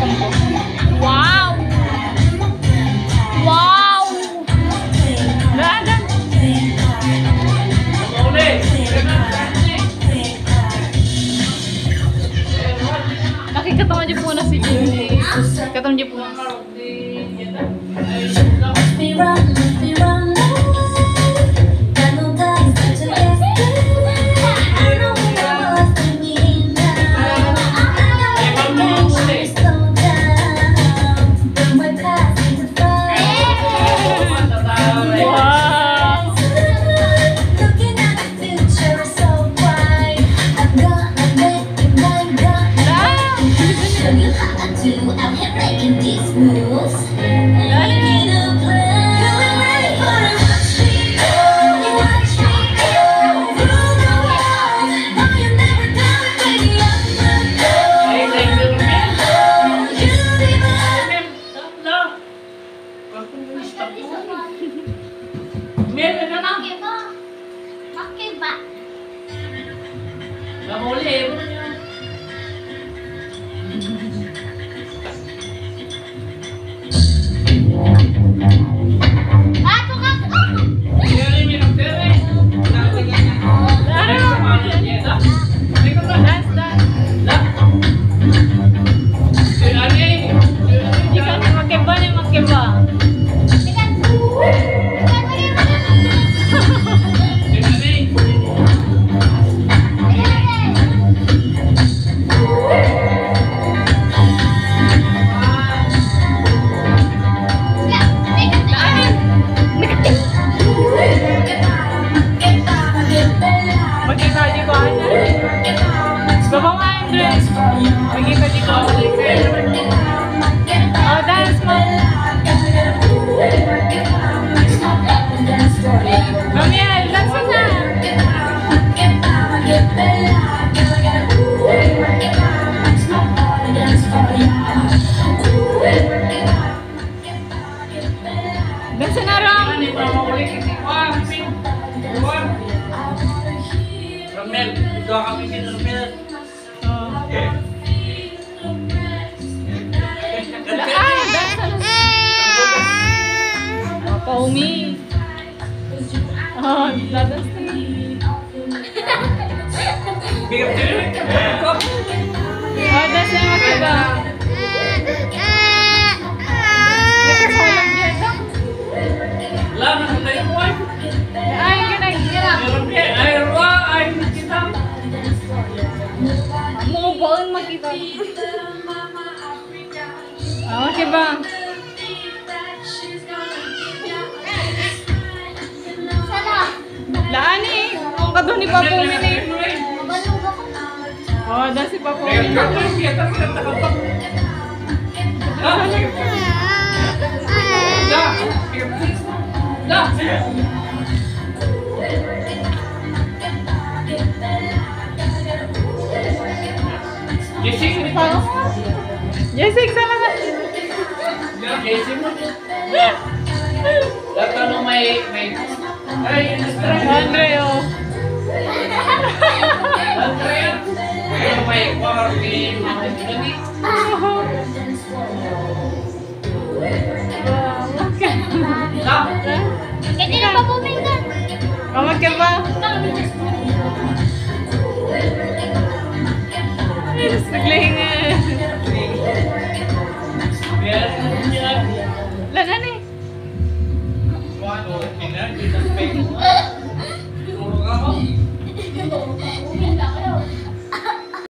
Wow! Wow! Dadan! Nakikatawa niyo po na si Jimmy. Katawa niyo po na. Umi. Oh, dadas na. Oh, das na magkaba. Ay, ginagina. Ay, kita. Mubaon makita. Oh, magkaba. Laan eh. Ang kato ni Papo Mini. Oh, dahil si Papo Mini. Jessic, sana ka? Jessic mo? Dapat ano may... Ay, Andre, oh. Andre, ano may quarantine, mga gani. Hindi na pa pumingan. Kamag ka ba? Naglahingan. Lanan eh. Wow,